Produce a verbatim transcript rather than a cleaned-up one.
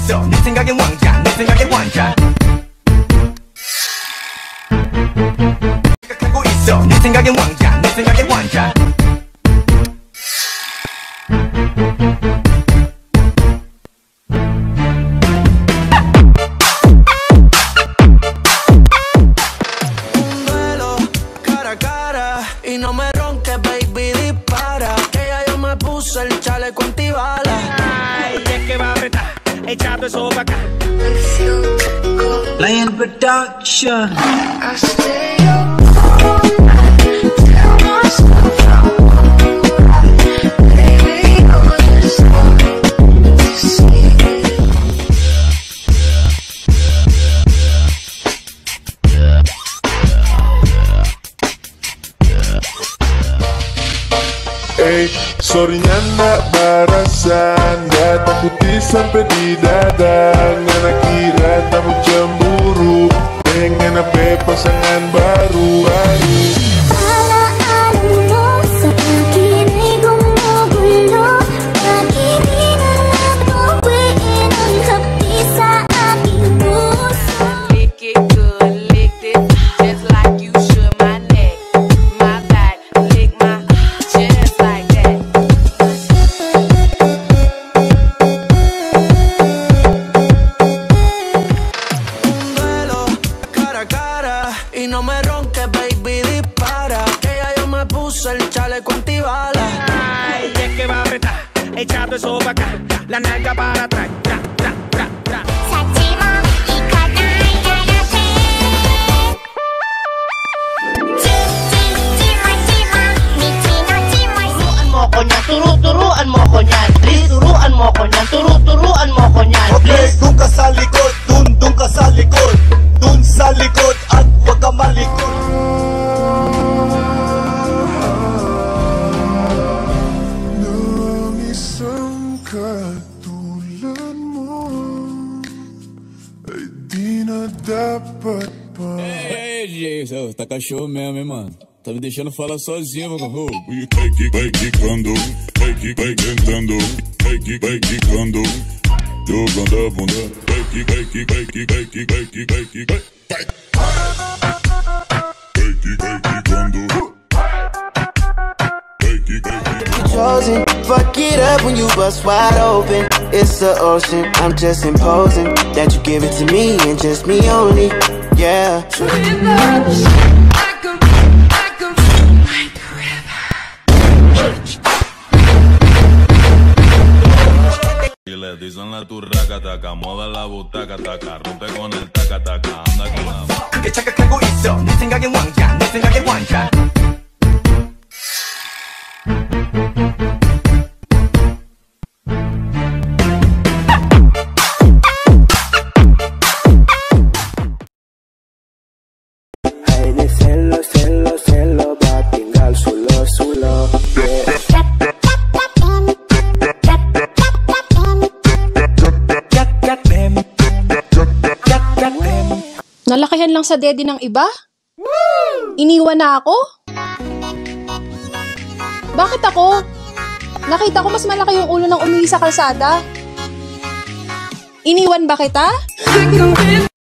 있어 내 생각엔 왕자 내 생각엔 왕자 생각하고 있어 내 생각엔 왕자 내 생각엔 왕자 Y no me ronques, baby, dispara. Que ya yo me puse el chaleco antibala. Ay, es que va a apretar, echando eso pa' acá. Lion Production. I stay up all night, tell myself I'm baby, you're just one to see. Eh, sorry nak barasan gak takuti sampai di dada. Nggak nakira tamu cemburu pengen apa pasangan baru-baru. Y no me ronques, baby, dispara. Que ya yo me puse el chaleco antibala. Ay, es que va a apretar, echando eso pa' acá. La nalga para atrás, tra, tra, tra, tra. Turu-turuan mo ko niyan, please. Turuan mo ko niyan, turu-turuan mo ko niyan, please. Dun ka sa likod, dun, dun ka sa likod. Dun sa likod at wag ka malikod. Nang isang katulad mo ay di na dapat pa. Ei, gente, tá cachorro mesmo, hein, mano? Tá me deixando falar sozinho, mano. Vai que vai quicando, vai que vai cantando, vai que vai quicando, jogando a bunda, vai que vai que vai que vai que vai que vai que vai, vai, vai que vai quicando, vai que vai quicando. Chosen, fuck it up when you bust wide open. It's the ocean, I'm just imposing that you give it to me and just me only. Yeah. Y le dicen la turraca taca, moda la butaca taca, rompe con el taca taca, anda con la. 그게 착각하고 있어 내 생각엔 왕자 내 생각엔 왕자 Ay, de celo, celo, celo, va a tinggal solo, solo. Nalakihan lang sa daddy ng iba? Iniwan na ako? Bakit ako? Nakita ko mas malaki yung ulo ng umihi sa kalsada. Iniwan ba kita?